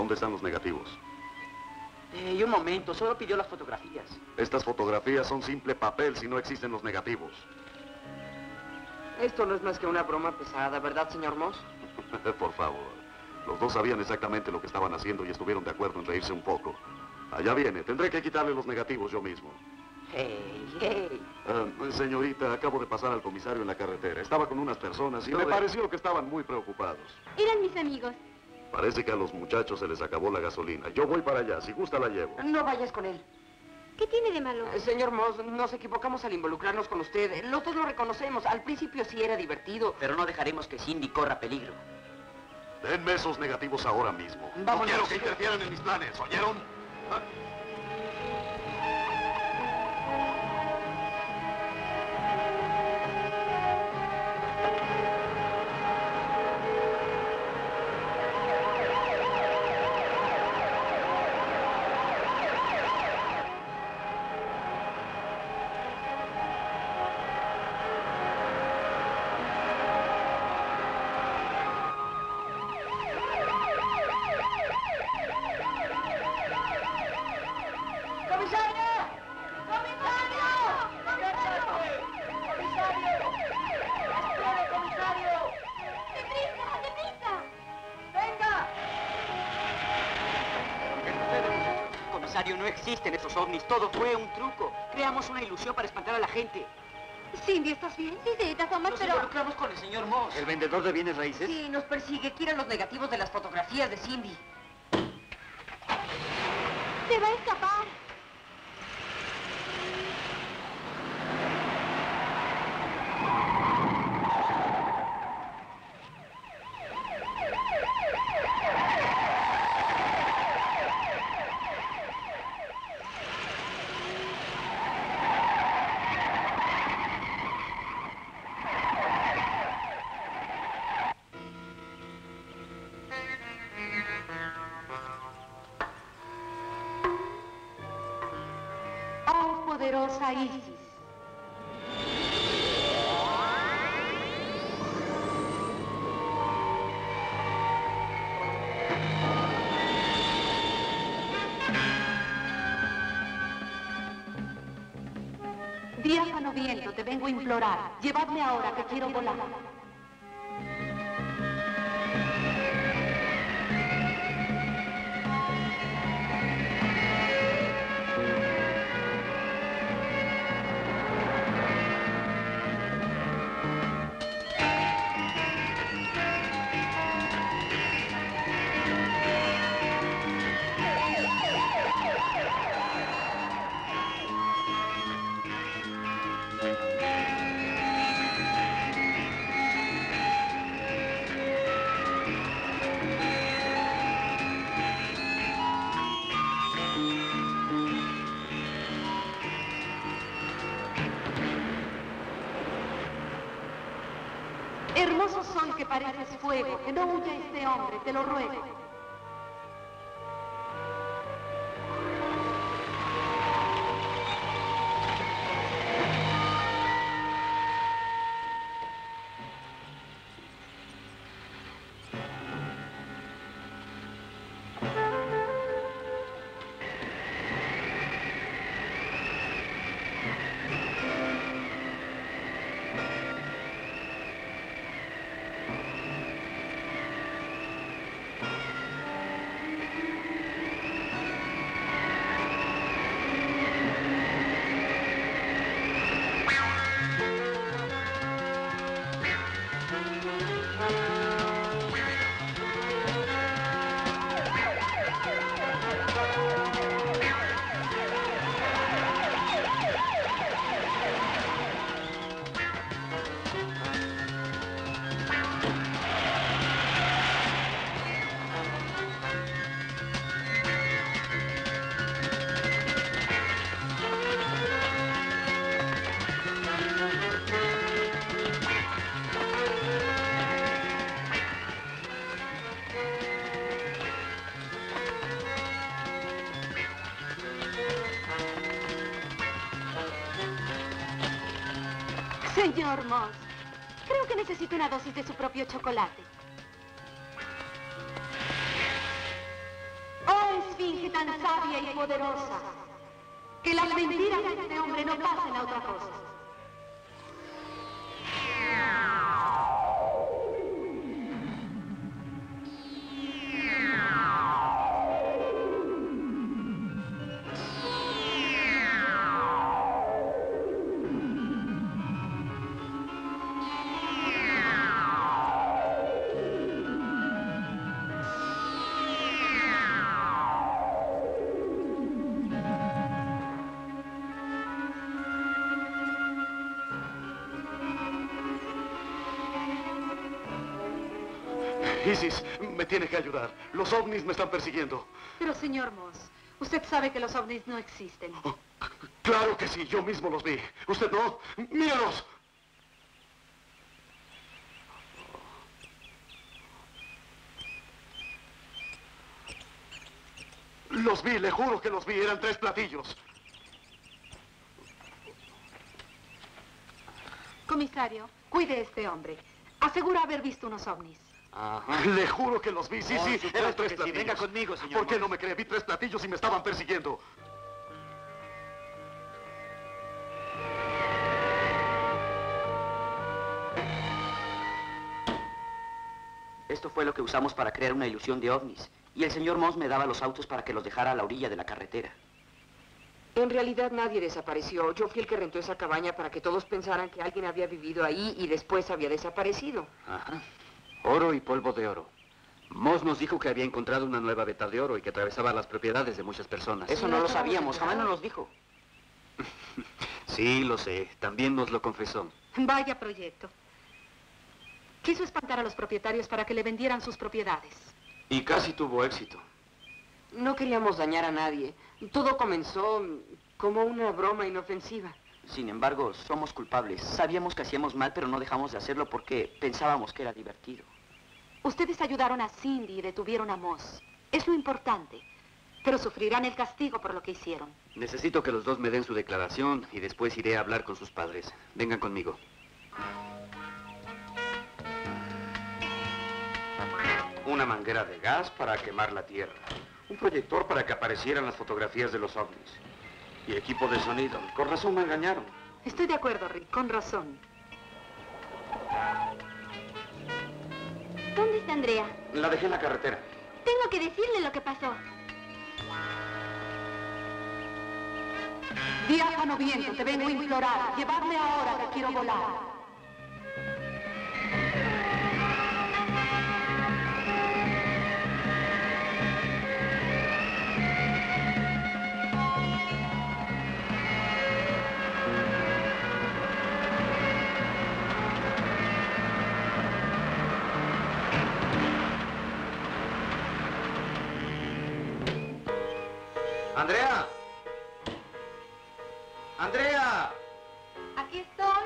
¿Dónde están los negativos? Y un momento, solo pidió las fotografías. Estas fotografías son simple papel si no existen los negativos. Esto no es más que una broma pesada, ¿verdad, señor Moss? Por favor. Los dos sabían exactamente lo que estaban haciendo y estuvieron de acuerdo en reírse un poco. Allá viene. Tendré que quitarle los negativos yo mismo. Hey. Señorita, acabo de pasar al comisario en la carretera. Estaba con unas personas y me pareció que estaban muy preocupados. Eran mis amigos. Parece que a los muchachos se les acabó la gasolina. Yo voy para allá. Si gusta, la llevo. No vayas con él. ¿Qué tiene de malo? Señor Moss, nos equivocamos al involucrarnos con usted. Los dos lo reconocemos. Al principio sí era divertido. Pero no dejaremos que Cindy corra peligro. Denme esos negativos ahora mismo. Vámonos. No quiero que interfieran en mis planes. ¿Oyeron? No existen esos ovnis, todo fue un truco. Creamos una ilusión para espantar a la gente. Cindy, ¿estás bien? Sí, señorita Thomas, Nos pero... involucramos con el señor Moss. ¿El vendedor de bienes raíces? Sí, nos persigue. Quiere los negativos de las fotografías de Cindy. ¡Se va a escapar! Poderosa Isis. Diáfano viento, te vengo a implorar. Llevadme ahora que quiero volar. Hermoso sol que pareces fuego, que no huya este hombre, te lo ruego. Señor Moss, creo que necesito una dosis de su propio chocolate. tan sabia y poderosa. Que las mentiras de este hombre no pasen a otra cosa. Isis, me tiene que ayudar. Los ovnis me están persiguiendo. Pero, señor Moss, usted sabe que los ovnis no existen. Oh, claro que sí, yo mismo los vi. ¿Usted no? ¡Míralos! Los vi, le juro que los vi. Eran 3 platillos. Comisario, cuide a este hombre. Asegura haber visto unos ovnis. Ajá. Le juro que los vi, sí, Por sí, supuesto eran 3 que sí. platillos. Venga conmigo, señor ¿Por qué Moss. no me cree? Vi 3 platillos y me estaban persiguiendo. Esto fue lo que usamos para crear una ilusión de ovnis. Y el señor Moss me daba los autos para que los dejara a la orilla de la carretera. En realidad nadie desapareció. Yo fui el que rentó esa cabaña para que todos pensaran que alguien había vivido ahí y después había desaparecido. Ajá. Oro y polvo de oro. Moss nos dijo que había encontrado una nueva veta de oro y que atravesaba las propiedades de muchas personas. Eso no lo sabíamos, jamás nos dijo. Sí, lo sé. También nos lo confesó. Vaya proyecto. Quiso espantar a los propietarios para que le vendieran sus propiedades. Y casi tuvo éxito. No queríamos dañar a nadie. Todo comenzó como una broma inofensiva. Sin embargo, somos culpables. Sabíamos que hacíamos mal, pero no dejamos de hacerlo porque pensábamos que era divertido. Ustedes ayudaron a Cindy y detuvieron a Moss. Es lo importante. Pero sufrirán el castigo por lo que hicieron. Necesito que los dos me den su declaración y después iré a hablar con sus padres. Vengan conmigo. Una manguera de gas para quemar la tierra. Un proyector para que aparecieran las fotografías de los ovnis. Y equipo de sonido. Con razón me engañaron. Estoy de acuerdo, Rick, con razón. ¿Dónde está Andrea? La dejé en la carretera. Tengo que decirle lo que pasó. Diáfano viento, te vengo a implorar. Llevarme ahora que quiero volar. ¡Andrea! ¡Andrea! Aquí estoy.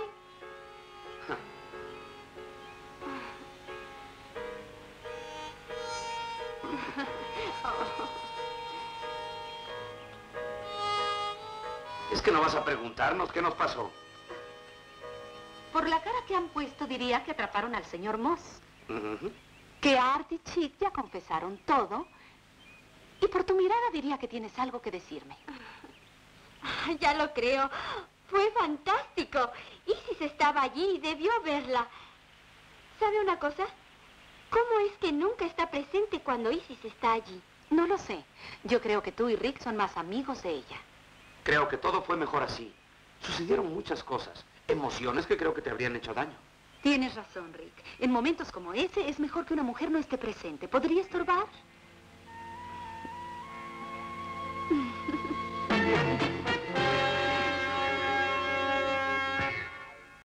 Es que no vas a preguntarnos qué nos pasó. Por la cara que han puesto, diría que atraparon al señor Moss. Ujú. Que Art y Chick ya confesaron todo. Y por tu mirada diría que tienes algo que decirme. Ya lo creo. Fue fantástico. Isis estaba allí y debió verla. ¿Sabe una cosa? ¿Cómo es que nunca está presente cuando Isis está allí? No lo sé. Yo creo que tú y Rick son más amigos de ella. Creo que todo fue mejor así. Sucedieron muchas cosas. Emociones que creo que te habrían hecho daño. Tienes razón, Rick. En momentos como ese es mejor que una mujer no esté presente. ¿Podría estorbar?